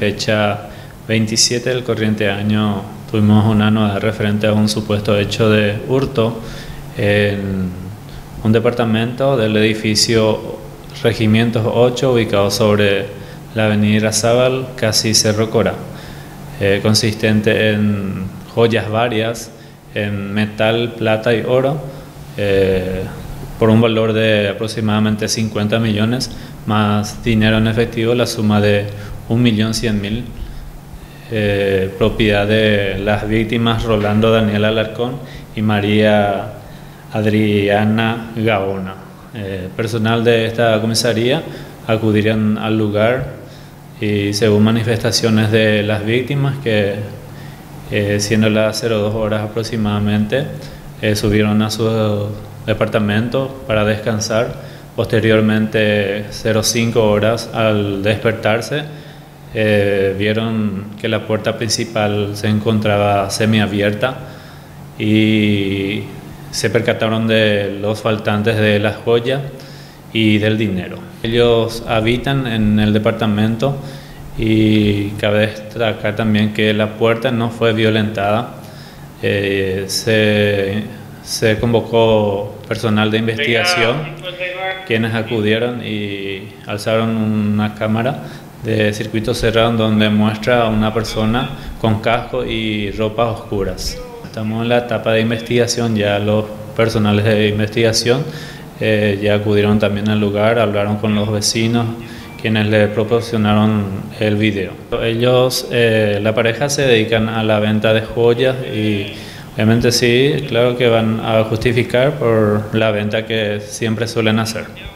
fecha 27 del corriente año tuvimos una novedad referente a un supuesto hecho de hurto en un departamento del edificio Regimientos 8 ubicado sobre la avenida Irazábal, casi Cerro Corá, consistente en joyas varias, en metal, plata y oro, por un valor de aproximadamente 50 millones, más dinero en efectivo, la suma de 1.100.000, propiedad de las víctimas Rolando Daniel Alarcón y María Adriana Gaona. Personal de esta comisaría acudirían al lugar y, según manifestaciones de las víctimas, que siendo las 02 horas aproximadamente, subieron a su departamento para descansar. Posteriormente, 05 horas, al despertarse, vieron que la puerta principal se encontraba semiabierta y se percataron de los faltantes de las joyas y del dinero. Ellos habitan en el departamento y cabe destacar también que la puerta no fue violentada. Se convocó personal de investigación, quienes acudieron y alzaron una cámara de circuito cerrado donde muestra a una persona con casco y ropas oscuras. Estamos en la etapa de investigación, ya los personales de investigación ya acudieron también al lugar, hablaron con los vecinos, quienes le proporcionaron el video. Ellos, la pareja, se dedican a la venta de joyas y obviamente sí, claro que van a justificar por la venta que siempre suelen hacer.